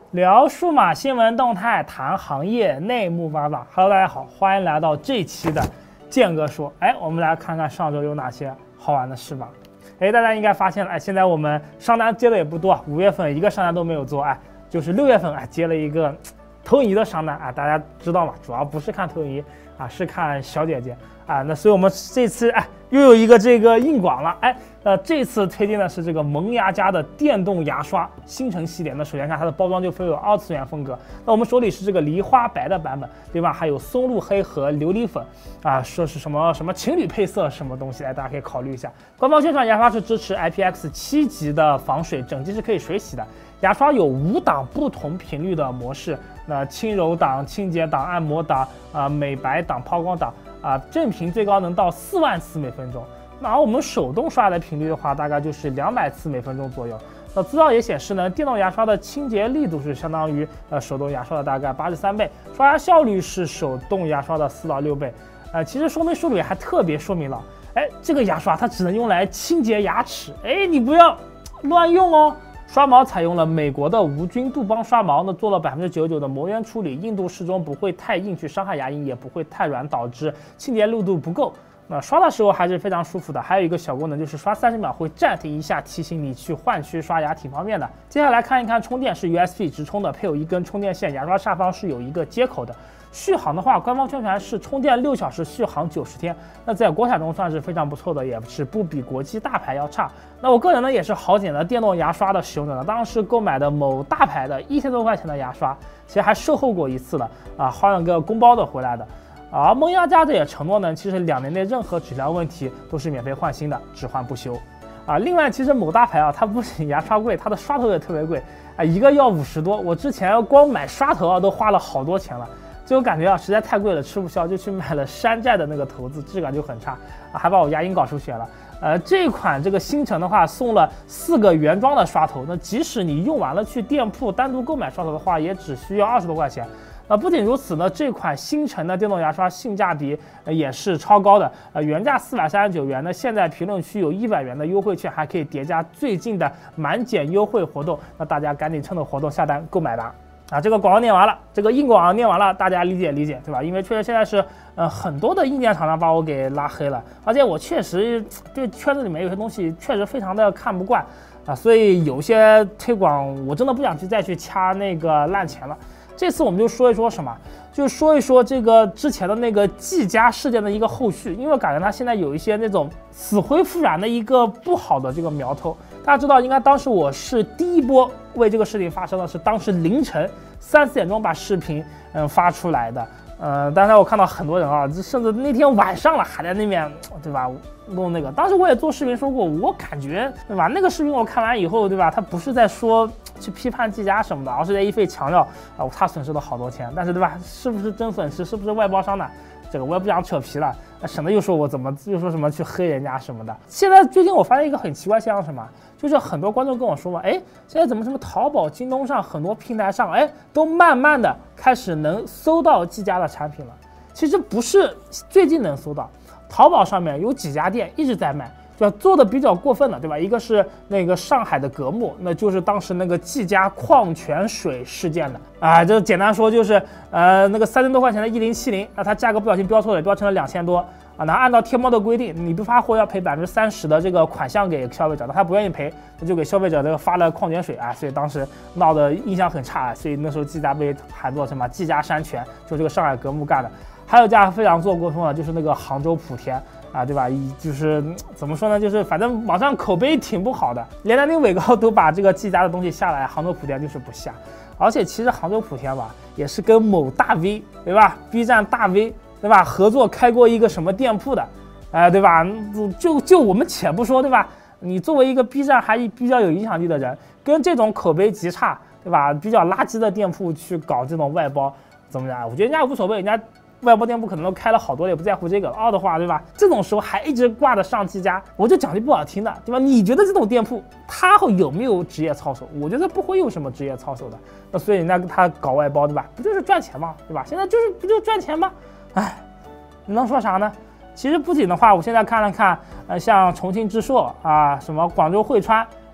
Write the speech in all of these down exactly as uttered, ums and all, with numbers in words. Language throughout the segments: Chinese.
聊数码新闻动态，谈行业内幕八卦。Hello， 大家好，欢迎来到这期的建哥说。哎，我们来看看上周有哪些好玩的事吧。哎，大家应该发现了，哎，现在我们商单接的也不多，五月份一个商单都没有做，哎，就是六月份哎接了一个投影仪的商单啊，大家知道吗？主要不是看投影仪啊，是看小姐姐啊。那所以我们这次哎又有一个这个硬广了，哎。呃，这次推荐的是这个萌芽家的电动牙刷星辰系列。那首先看它的包装就非常有二次元风格。那我们手里是这个梨花白的版本，对吧？还有松露黑和琉璃粉啊，说是什么什么情侣配色什么东西，来大家可以考虑一下。官方宣传牙刷是支持 I P X 七级的防水，整机是可以水洗的。牙刷有五档不同频率的模式，那轻柔档、清洁档、按摩档、啊、呃、美白档、抛光档啊，正频最高能到四万次每分钟。那我们手动刷的频率的话，大概就是两百次每分钟左右。那资料也显示呢，电动牙刷的清洁力度是相当于呃手动牙刷的大概八十三倍，刷牙效率是手动牙刷的四到六倍。呃，其实说明书里还特别说明了，哎，这个牙刷它只能用来清洁牙齿，哎，你不要乱用哦。刷毛采用了美国的无菌杜邦刷毛，那做了百分之九十九的磨圆处理，硬度适中，不会太硬去伤害牙龈，也不会太软导致清洁力度不够。那刷的时候还是非常舒服的，还有一个小功能就是刷三十秒会暂停一下，提醒你去换区刷牙，挺方便的。接下来看一看充电，是 U S B 直充的，配有一根充电线，牙刷下方是有一个接口的。续航的话，官方宣传是充电六小时，续航九十天，那在国产中算是非常不错的，也是不比国际大牌要差。那我个人呢也是好捡的电动牙刷的使用者呢，当时购买的某大牌的一千多块钱的牙刷，其实还售后过一次的啊，好两个公包的回来的。而萌芽家这也承诺呢，其实两年内任何质量问题都是免费换新的，只换不修。啊，另外其实某大牌啊，它不仅牙刷贵，它的刷头也特别贵啊，一个要五十多。我之前光买刷头啊都花了好多钱了，就感觉啊实在太贵了，吃不消，就去买了山寨的那个头子，质感就很差啊，还把我牙龈搞出血了。呃，这款这个星辰的话送了四个原装的刷头，那即使你用完了去店铺单独购买刷头的话，也只需要二十多块钱。呃，不仅如此呢，这款星辰的电动牙刷性价比、呃、也是超高的。呃，原价四百三十九元呢，现在评论区有一百元的优惠券，还可以叠加最近的满减优惠活动。那大家赶紧趁着活动下单购买吧。啊，这个广告念完了，这个硬广念完了，大家理解理解，对吧？因为确实现在是呃很多的硬件厂商把我给拉黑了，而且我确实对圈子里面有些东西确实非常的看不惯啊，所以有些推广我真的不想去再去掐那个烂钱了。这次我们就说一说什么，就说一说这个之前的那个技嘉事件的一个后续，因为我感觉它现在有一些那种死灰复燃的一个不好的这个苗头。大家知道，应该当时我是第一波为这个事情发生的是当时凌晨三四点钟把视频嗯发出来的，呃，当然我看到很多人啊，甚至那天晚上了还在那边对吧弄那个。当时我也做视频说过，我感觉对吧，那个视频我看完以后对吧，他不是在说去批判技嘉什么的，而是在一味强调啊，他损失了好多钱，但是对吧，是不是真损失，是不是外包商呢？这个我也不想扯皮了，省得又说我怎么又说什么去黑人家什么的。现在最近我发现一个很奇怪现象，什么？就是很多观众跟我说嘛，哎，现在怎么什么淘宝、京东上很多平台上，哎，都慢慢的开始能搜到技嘉的产品了。其实不是最近能搜到，淘宝上面有几家店一直在卖。就做的比较过分的，对吧？一个是那个上海的格木，那就是当时那个技嘉矿泉水事件的啊，就简单说就是呃那个三千多块钱的一零七零，那它价格不小心标错了，标成了两千多啊。那按照天猫的规定，你不发货要赔百分之三十的这个款项给消费者，那他不愿意赔，那就给消费者这个发了矿泉水啊，所以当时闹得印象很差，所以那时候技嘉被喊作什么技嘉山泉，就这个上海格木干的。还有一家非常做过分的，就是那个杭州莆田。啊，对吧？就是怎么说呢？就是反正网上口碑挺不好的，连南京伟高都把这个技嘉的东西下来，杭州莆田就是不下。而且其实杭州莆田吧，也是跟某大 V 对吧 ？B 站大 V 对吧？合作开过一个什么店铺的，哎、呃，对吧？就就我们且不说对吧？你作为一个 B 站还比较有影响力的人，跟这种口碑极差对吧？比较垃圾的店铺去搞这种外包，怎么讲？我觉得人家无所谓，人家。外包店铺可能都开了好多，也不在乎这个。二的话，对吧？这种时候还一直挂着上技嘉，我就讲句不好听的，对吧？你觉得这种店铺他有没有职业操守？我觉得不会有什么职业操守的。那所以人家他搞外包，对吧？不就是赚钱吗？对吧？现在就是不就赚钱吗？哎，你能说啥呢？其实不仅的话，我现在看了看，呃，像重庆智硕啊，什么广州汇川。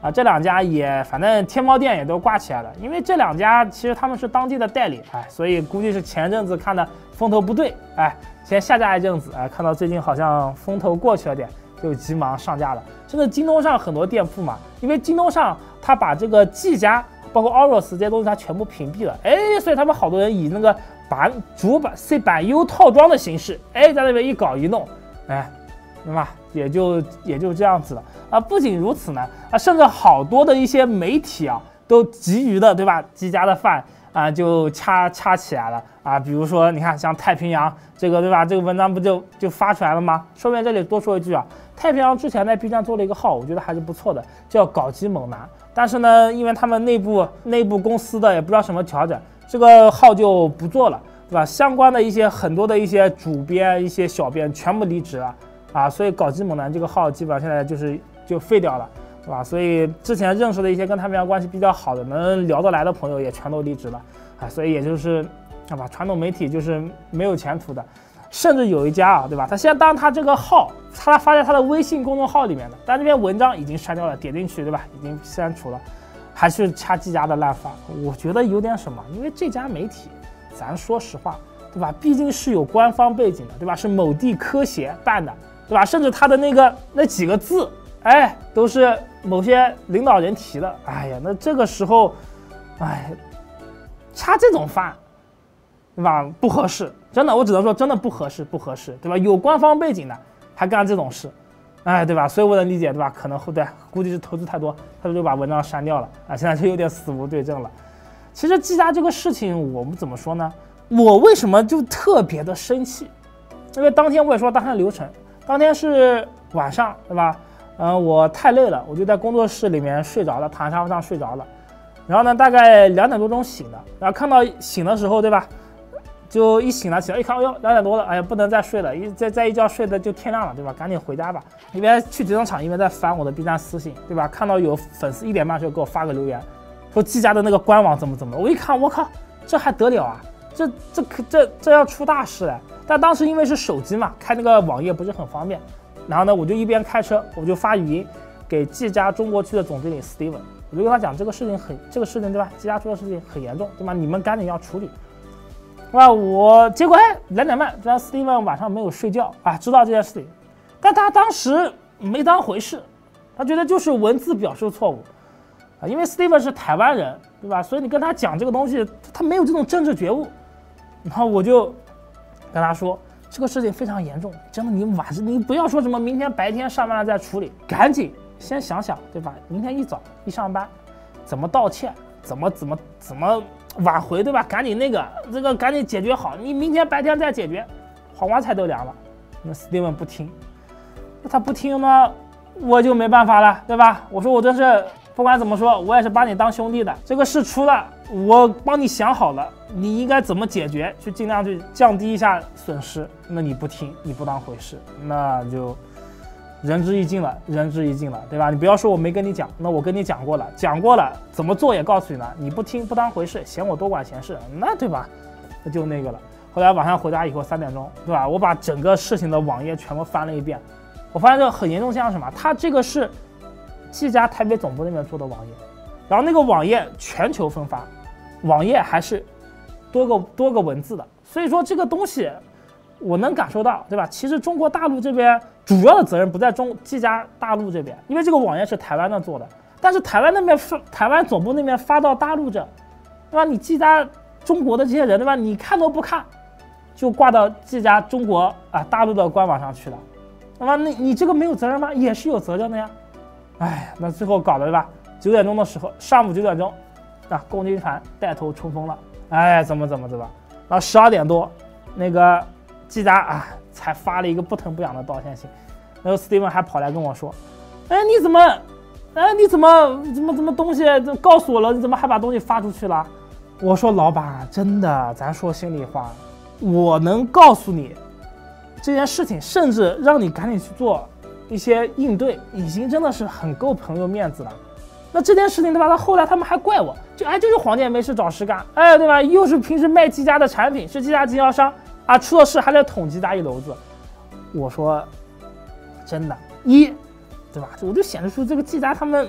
啊，这两家也反正天猫店也都挂起来了，因为这两家其实他们是当地的代理，哎，所以估计是前阵子看的风头不对，哎，先下架一阵子，哎，看到最近好像风头过去了点，就急忙上架了。甚至京东上很多店铺嘛，因为京东上它把这个技嘉包括 Oros 这些东西它全部屏蔽了，哎，所以他们好多人以那个版主板 C 版 U 套装的形式，哎，在那边一搞一弄，哎，对吧？也就也就这样子了啊。不仅如此呢，啊，甚至好多的一些媒体啊，都急于的，对吧？技嘉的饭啊，就掐掐起来了啊。比如说，你看像太平洋这个，对吧？这个文章不就就发出来了吗？顺便这里多说一句啊，太平洋之前在 B 站做了一个号，我觉得还是不错的，叫搞基猛男。但是呢，因为他们内部内部公司的也不知道什么调整，这个号就不做了，对吧？相关的一些很多的一些主编、一些小编全部离职了啊，所以搞基猛男这个号基本上现在就是就废掉了，对吧？所以之前认识的一些跟太平洋关系比较好的、能聊得来的朋友也全都离职了啊，所以也就是啊吧，传统媒体就是没有前途的。甚至有一家啊，对吧？他现在当他这个号，他发在他的微信公众号里面的，但这篇文章已经删掉了，点进去，对吧？已经删除了，还是掐技嘉的烂番，我觉得有点什么，因为这家媒体，咱说实话，对吧？毕竟是有官方背景的，对吧？是某地科协办的，对吧？甚至他的那个那几个字，哎，都是某些领导人提的，哎呀，那这个时候，哎，掐这种饭。对吧？不合适，真的，我只能说真的不合适，不合适，对吧？有官方背景的还干这种事，哎，对吧？所以我能理解，对吧？可能后对，估计是投资太多，他就把文章删掉了啊，现在就有点死无对证了。其实技嘉这个事情，我们怎么说呢？我为什么就特别的生气？因为当天我也说当天流程，当天是晚上，对吧？嗯、呃，我太累了，我就在工作室里面睡着了，躺沙发上睡着了。然后呢，大概两点多钟醒的，然后看到醒的时候，对吧？就一醒了起来，一看，哎呦，两点多了，哎呀，不能再睡了，一再再一觉睡的就天亮了，对吧？赶紧回家吧。一边去集装厂，一边在翻我的 B 站私信，对吧？看到有粉丝一点半时候给我发个留言，说技嘉的那个官网怎么怎么了。我一看，我靠，这还得了啊？这这可这这要出大事了。但当时因为是手机嘛，开那个网页不是很方便。然后呢，我就一边开车，我就发语音给技嘉中国区的总经理 Steven， 我就跟他讲这个事情很这个事情对吧？技嘉出的事情很严重，对吧？你们赶紧要处理。哇，我结果哎两点半，这让 Steven 晚上没有睡觉啊，知道这件事情，但他当时没当回事，他觉得就是文字表述错误啊，因为 Steven 是台湾人，对吧？所以你跟他讲这个东西，他没有这种政治觉悟。然后我就跟他说，这个事情非常严重，真的，你晚上你不要说什么明天白天上班了再处理，赶紧先想想，对吧？明天一早一上班，怎么道歉，怎么怎么怎么。挽回，对吧？赶紧那个这个赶紧解决好，你明天白天再解决，黄瓜菜都凉了。那 Steven 不听，那他不听呢，我就没办法了，对吧？我说我这是不管怎么说，我也是把你当兄弟的，这个事出了，我帮你想好了，你应该怎么解决，去尽量去降低一下损失。那你不听，你不当回事，那就仁至义尽了，仁至义尽了，对吧？你不要说我没跟你讲，那我跟你讲过了，讲过了，怎么做也告诉你了，你不听不当回事，嫌我多管闲事，那对吧？那就那个了。后来晚上回家以后三点钟，对吧？我把整个事情的网页全部翻了一遍，我发现这个很严重，像什么？它这个是技嘉台北总部那边做的网页，然后那个网页全球分发，网页还是多个多个文字的，所以说这个东西。我能感受到，对吧？其实中国大陆这边主要的责任不在中技嘉大陆这边，因为这个网页是台湾那做的，但是台湾那边发，台湾总部那边发到大陆这，对吧？你技嘉中国的这些人，对吧？你看都不看，就挂到技嘉中国啊大陆的官网上去了，那么那你这个没有责任吗？也是有责任的呀。哎，那最后搞的对吧？九点钟的时候，上午九点钟，啊，共青团带头冲锋了，哎，怎么怎么怎么，然后十二点多，那个。技嘉啊，才发了一个不疼不痒的道歉信，然后 Steven 还跑来跟我说：“哎，你怎么，哎，你怎么怎么怎么东西告诉我了？你怎么还把东西发出去了？”我说：“老板，真的，咱说心里话，我能告诉你这件事情，甚至让你赶紧去做一些应对，已经真的是很够朋友面子了。那这件事情对吧？他后来他们还怪我，就哎，就是黄健没事找事干，哎，对吧？又是平时卖技嘉的产品，是技嘉经销商。”啊，出了事还在捅技嘉一篓子，我说，真的，一，对吧？我就显示出这个技嘉他们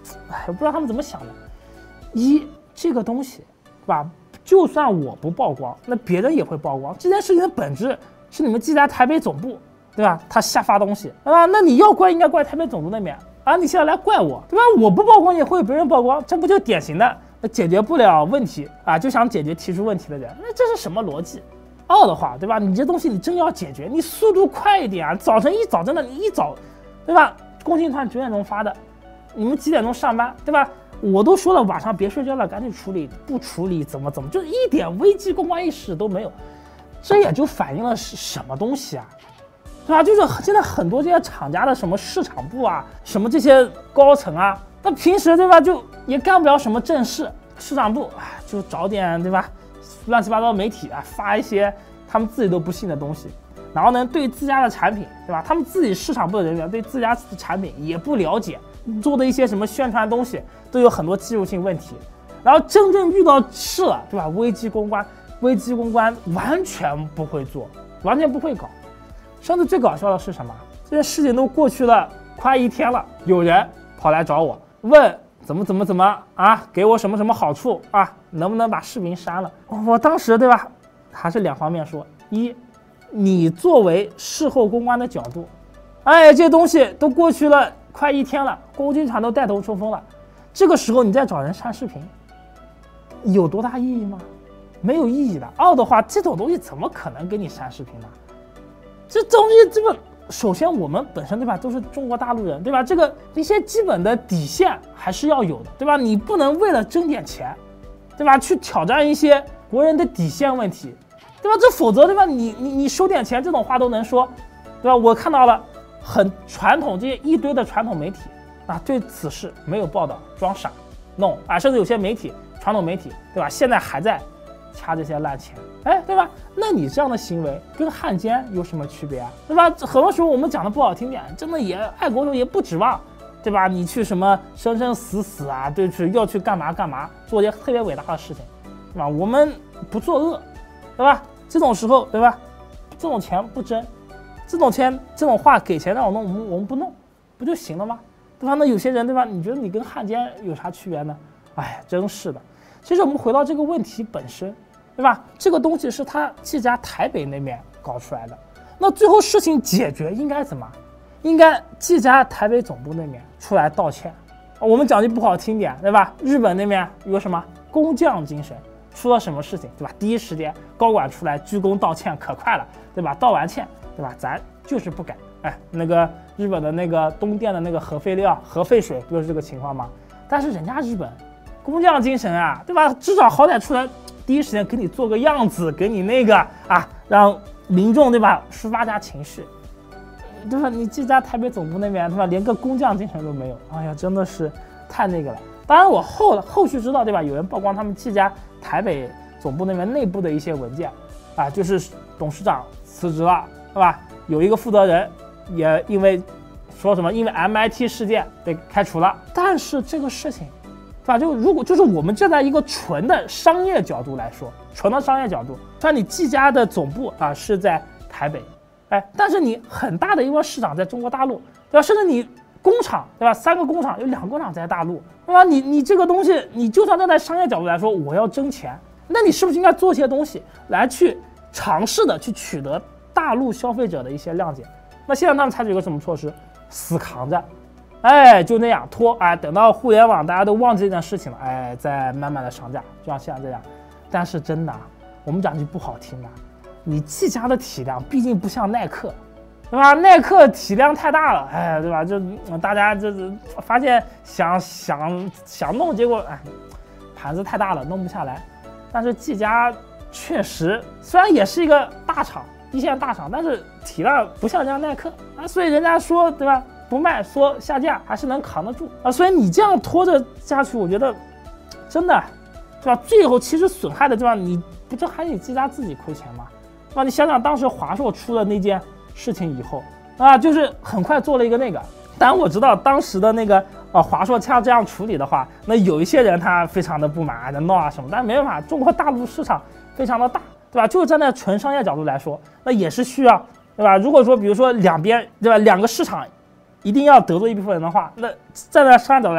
哎，我不知道他们怎么想的。一这个东西，是吧？就算我不曝光，那别人也会曝光。这件事情的本质是你们技嘉台北总部，对吧？他瞎发东西，对吧？那你要怪应该怪台北总部那边啊！你现在来怪我，对吧？我不曝光也会有别人曝光，这不就典型的解决不了问题啊，就想解决提出问题的人？那这是什么逻辑？二的话，对吧？你这东西你真要解决，你速度快一点啊！早晨一早真的你一早，对吧？工信团九点钟发的，你们几点钟上班，对吧？我都说了晚上别睡觉了，赶紧处理，不处理怎么怎么，就一点危机公关意识都没有，这也就反映了是什么东西啊？对吧？就是现在很多这些厂家的什么市场部啊，什么这些高层啊，那平时对吧就也干不了什么正事，市场部哎就找点对吧？乱七八糟媒体啊，发一些他们自己都不信的东西，然后呢，对自家的产品，对吧？他们自己市场部的人员对自家的产品也不了解，做的一些什么宣传东西都有很多技术性问题，然后真正遇到事了，对吧？危机公关，危机公关完全不会做，完全不会搞。甚至最搞笑的是什么？这件事情都过去了快一天了，有人跑来找我问。怎么怎么怎么啊？给我什么什么好处啊？能不能把视频删了？我当时对吧，还是两方面说：一，你作为事后公关的角度，哎，这东西都过去了快一天了，公军团都带头冲锋了，这个时候你再找人删视频，有多大意义吗？没有意义的。二的话，这种东西怎么可能给你删视频呢？这东西这个。首先，我们本身对吧，都是中国大陆人，对吧？这个一些基本的底线还是要有的，对吧？你不能为了挣点钱，对吧，去挑战一些国人的底线问题，对吧？这否则，对吧？你你你收点钱这种话都能说，对吧？我看到了很传统这些一堆的传统媒体啊，对此事没有报道，装傻弄啊，甚至有些媒体传统媒体，对吧？现在还在掐这些烂钱。哎，对吧？那你这样的行为跟汉奸有什么区别啊？对吧？很多时候我们讲的不好听点，真的也爱国者也不指望，对吧？你去什么生生死死啊，对，去要去干嘛干嘛，做一些特别伟大的事情，对吧？我们不作恶，对吧？这种时候，对吧？这种钱不争，这种钱这种话给钱让我弄，我们我们不弄，不就行了吗？对吧？那有些人，对吧？你觉得你跟汉奸有啥区别呢？哎，真是的。其实我们回到这个问题本身。对吧？这个东西是他技嘉台北那边搞出来的，那最后事情解决应该怎么？应该技嘉台北总部那边出来道歉。我们讲句不好听点，对吧？日本那边有什么工匠精神，出了什么事情，对吧？第一时间高管出来鞠躬道歉，可快了，对吧？道完歉，对吧？咱就是不改。哎，那个日本的那个东电的那个核废料、核废水不就是这个情况吗？但是人家日本工匠精神啊，对吧？至少好歹出来。第一时间给你做个样子，给你那个啊，让民众对吧抒发下情绪，对吧？你技嘉台北总部那边对吧，连个工匠精神都没有，哎呀，真的是太那个了。当然我后后续知道对吧，有人曝光他们技嘉台北总部那边内部的一些文件，啊，就是董事长辞职了，对吧？有一个负责人也因为说什么，因为 M I T 事件被开除了，但是这个事情。对吧？就如果就是我们站在一个纯的商业角度来说，纯的商业角度，虽然你技嘉的总部啊是在台北，哎，但是你很大的一个市场在中国大陆，对吧？甚至你工厂，对吧？三个工厂有两个工厂在大陆，对吧？你你这个东西，你就算站在商业角度来说，我要挣钱，那你是不是应该做些东西来去尝试的去取得大陆消费者的一些谅解？那现在他们采取一个什么措施？死扛着。哎，就那样拖，哎，等到互联网大家都忘记这件事情了，哎，再慢慢的上架，就像现在这样。但是真的，我们讲句不好听的，你技嘉的体量毕竟不像耐克，对吧？耐克体量太大了，哎，对吧？就大家就是发现想想想弄，结果哎，盘子太大了，弄不下来。但是技嘉确实虽然也是一个大厂，一线大厂，但是体量不像人家耐克啊，所以人家说，对吧？不卖说下架还是能扛得住啊，所以你这样拖着下去，我觉得真的，对吧？最后其实损害的地方，你不就还得技嘉自己亏钱吗？对吧？你想想当时华硕出了那件事情以后啊，就是很快做了一个那个。当然我知道当时的那个啊华硕像这样处理的话，那有一些人他非常的不满，在闹啊什么，但没办法，中国大陆市场非常的大，对吧？就是站在纯商业角度来说，那也是需要，对吧？如果说比如说两边，对吧？两个市场。一定要得罪一部分人的话，那站在商业角度来说，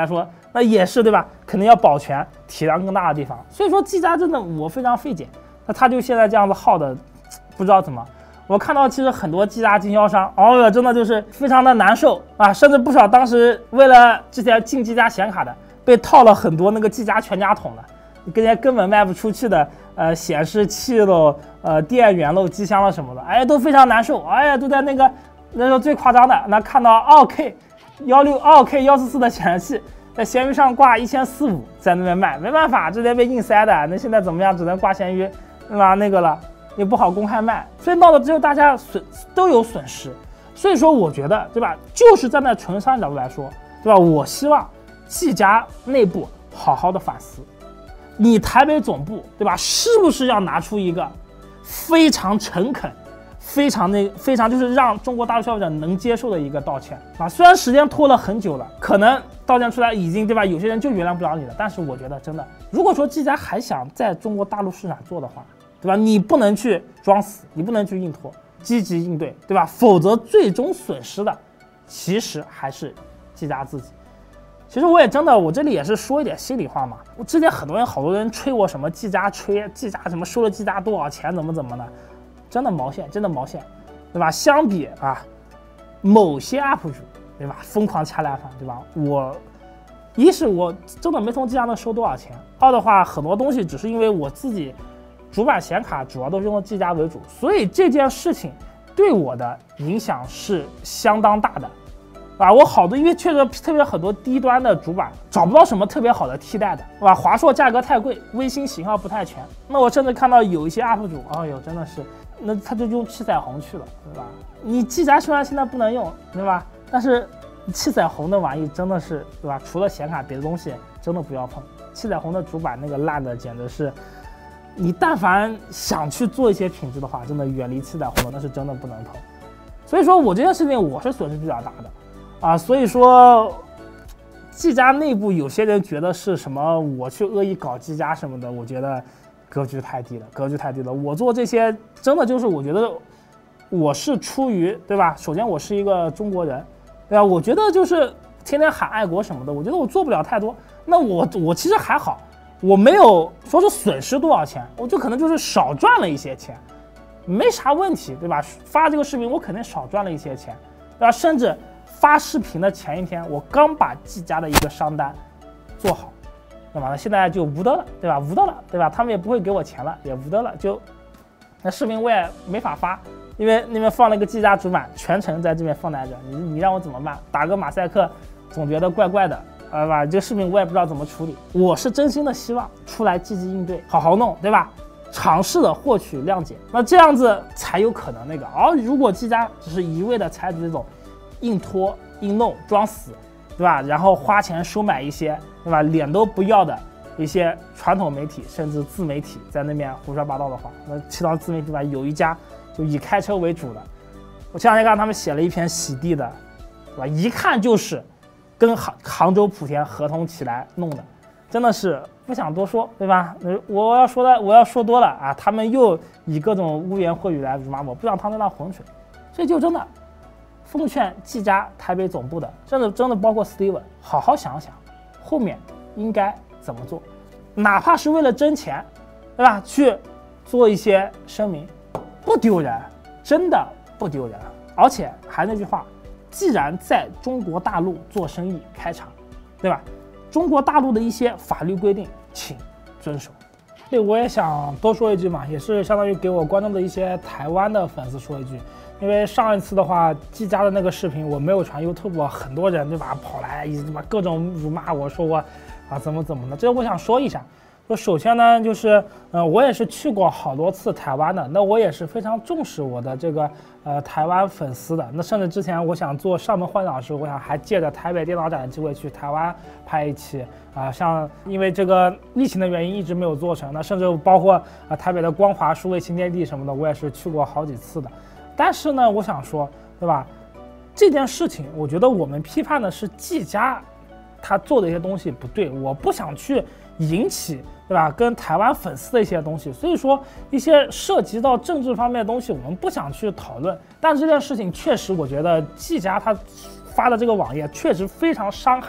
那也是对吧？肯定要保全体量更大的地方。所以说技嘉真的我非常费解，那他就现在这样子耗的，不知道怎么。我看到其实很多技嘉经销商，哦哟，真的就是非常的难受啊，甚至不少当时为了之前进技嘉显卡的，被套了很多那个技嘉全家桶的，跟人家根本卖不出去的，呃，显示器喽，呃，电源喽，机箱了什么的，哎，都非常难受，哎呀，都在那个那时候最夸张的，那看到二 K 幺六二 K 幺四四的显示器在闲鱼上挂一千四五，在那边卖，没办法，这边被硬塞的，那现在怎么样？只能挂闲鱼，对吧？那个了。也不好公开卖，所以闹的只有大家损都有损失，所以说我觉得，对吧？就是站在纯商角度来说，对吧？我希望技嘉内部好好的反思，你台北总部，对吧？是不是要拿出一个非常诚恳、非常那非常就是让中国大陆消费者能接受的一个道歉啊？虽然时间拖了很久了，可能道歉出来已经，对吧？有些人就原谅不了你了，但是我觉得真的，如果说技嘉还想在中国大陆市场做的话，对吧？你不能去装死，你不能去硬拖，积极应对，对吧？否则最终损失的其实还是技嘉自己。其实我也真的，我这里也是说一点心里话嘛。我之前很多人好多人吹我什么技嘉吹技嘉什么收了技嘉多少钱怎么怎么的，真的毛线，真的毛线，对吧？相比啊某些 U P 主，对吧？疯狂掐烂饭，对吧？我一是我真的没从技嘉那收多少钱，二的话很多东西只是因为我自己。主板显卡主要都是用技嘉为主，所以这件事情对我的影响是相当大的，啊，我好多因为确实特别很多低端的主板找不到什么特别好的替代的，对吧？华硕价格太贵，微星型号不太全，那我甚至看到有一些 U P 主，哎呦，真的是，那他就用七彩虹去了，对吧？你技嘉虽然现在不能用，对吧？但是七彩虹的玩意真的是，对吧？除了显卡，别的东西真的不要碰。七彩虹的主板那个烂的简直是。你但凡想去做一些品质的话，真的远离七彩虹的那是真的不能碰。所以说我这件事情我是损失比较大的啊。所以说技嘉内部有些人觉得是什么我去恶意搞技嘉什么的，我觉得格局太低了，格局太低了。我做这些真的就是我觉得我是出于对吧？首先我是一个中国人，对吧？我觉得就是天天喊爱国什么的，我觉得我做不了太多。那我我其实还好。我没有说是损失多少钱，我就可能就是少赚了一些钱，没啥问题，对吧？发这个视频我肯定少赚了一些钱，对吧？甚至发视频的前一天，我刚把技嘉的一个商单做好，那么现在就无得了，对吧？无得了，对吧？他们也不会给我钱了，也无得了，就那视频我也没法发，因为那边放了一个技嘉主板，全程在这边放在这，你你让我怎么办？打个马赛克，总觉得怪怪的。呃吧，这个视频我也不知道怎么处理，我是真心的希望出来积极应对，好好弄，对吧？尝试的获取谅解，那这样子才有可能那个。而、哦、如果技嘉只是一味的采取这种硬拖、硬弄、装死，对吧？然后花钱收买一些，对吧？脸都不要的一些传统媒体甚至自媒体在那边胡说八道的话，那其他自媒体吧，有一家就以开车为主的，我前两天看他们写了一篇洗地的，对吧？一看就是。跟杭杭州莆田合同起来弄的，真的是不想多说，对吧？我要说的我要说多了啊，他们又以各种污言秽语来辱骂我，不想趟这趟浑水，所以就真的奉劝技嘉台北总部的，真的真的包括 Steven， 好好想想后面应该怎么做，哪怕是为了挣钱，对吧？去做一些声明，不丢人，真的不丢人，而且还那句话。既然在中国大陆做生意开厂，对吧？中国大陆的一些法律规定，请遵守。对，我也想多说一句嘛，也是相当于给我观众的一些台湾的粉丝说一句，因为上一次的话，技嘉的那个视频我没有传 YouTube， 很多人对吧跑来一直把各种辱骂我说我啊怎么怎么的，这个我想说一下。就首先呢，就是呃，我也是去过好多次台湾的，那我也是非常重视我的这个呃台湾粉丝的。那甚至之前我想做上门换挡的时候，我想还借着台北电脑展的机会去台湾拍一期啊、呃，像因为这个疫情的原因一直没有做成，那甚至包括啊、呃、台北的光华数位新天地什么的，我也是去过好几次的。但是呢，我想说，对吧？这件事情，我觉得我们批判的是技嘉他做的一些东西不对，我不想去引起。对吧？跟台湾粉丝的一些东西，所以说一些涉及到政治方面的东西，我们不想去讨论。但这件事情确实，我觉得技嘉他发的这个网页确实非常伤害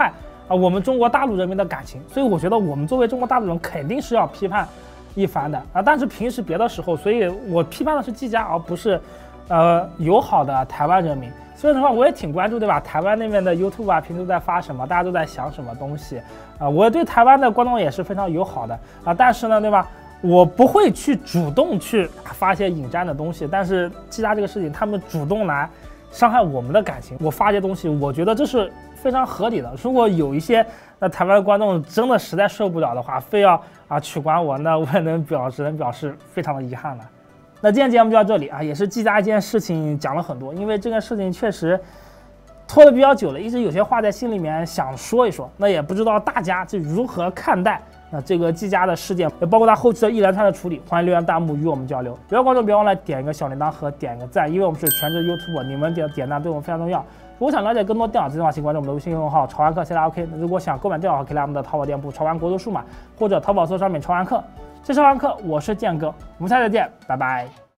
啊我们中国大陆人民的感情，所以我觉得我们作为中国大陆人肯定是要批判一番的啊。但是平时别的时候，所以我批判的是技嘉，而不是呃友好的台湾人民。说实话，我也挺关注，对吧？台湾那边的 YouTube 啊，平时都在发什么，大家都在想什么东西啊？我对台湾的观众也是非常友好的啊，但是呢，对吧？我不会去主动去发一些引战的东西，但是技嘉这个事情，他们主动来伤害我们的感情，我发一些东西，我觉得这是非常合理的。如果有一些那台湾的观众真的实在受不了的话，非要啊取关我，那我也能表只能表示非常的遗憾了。那今天节目就到这里啊，也是技嘉一件事情讲了很多，因为这个事情确实拖得比较久了，一直有些话在心里面想说一说，那也不知道大家是如何看待那这个技嘉的事件，也包括它后期的一连串的处理，欢迎留言弹幕与我们交流。不要关注，别忘了点一个小铃铛和点个赞，因为我们是全职 YouTuber， 你们点点赞对我们非常重要。如果想了解更多电脑资讯的话，请关注我们的微信公众号潮玩课 C L O K。如果想购买电脑的话，可以来我们的淘宝店铺潮玩国度数码，或者淘宝搜商品潮玩课。这是潮玩课，我是剑哥，我们下次再见，拜拜。